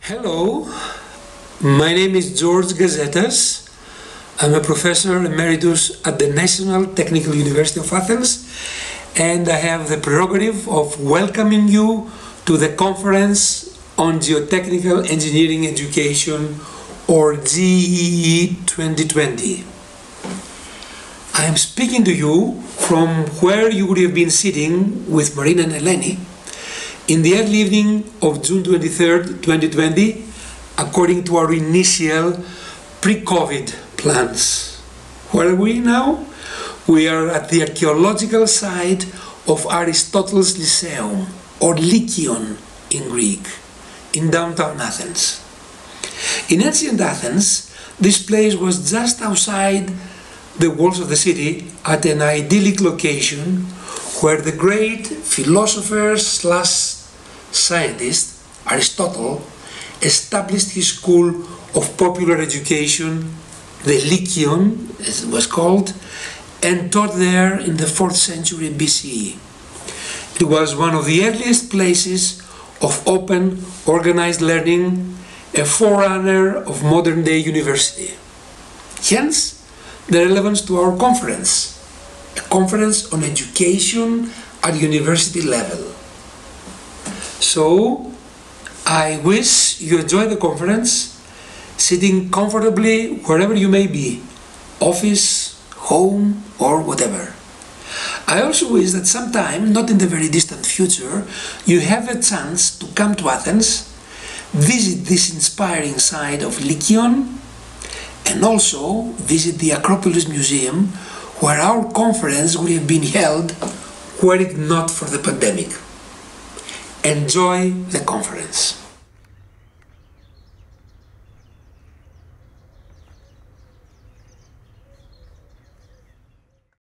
Hello, my name is George Gazetas. I'm a professor emeritus at the National Technical University of Athens, and I have the prerogative of welcoming you to the Conference on Geotechnical Engineering Education, or GEE 2020. I am speaking to you from where you would have been sitting with Marina and Eleni in the early evening of June 23rd, 2020, according to our initial pre-COVID plans. Where are we now? We are at the archaeological site of Aristotle's Lyceum, or Lykion in Greek, in downtown Athens. In ancient Athens, this place was just outside the walls of the city at an idyllic location where the great philosopher / scientist Aristotle established his school of popular education, the Lykion as it was called, and taught there in the 4th century BCE. It was one of the earliest places of open, organized learning, a forerunner of modern-day university. Hence, the relevance to our conference, a conference on education at university level. So, I wish you enjoy the conference, sitting comfortably wherever you may be, office, home, or whatever. I also wish that sometime, not in the very distant future, you have a chance to come to Athens, visit this inspiring site of Lykion, and also visit the Acropolis Museum, where our conference would have been held were it not for the pandemic. Enjoy the conference.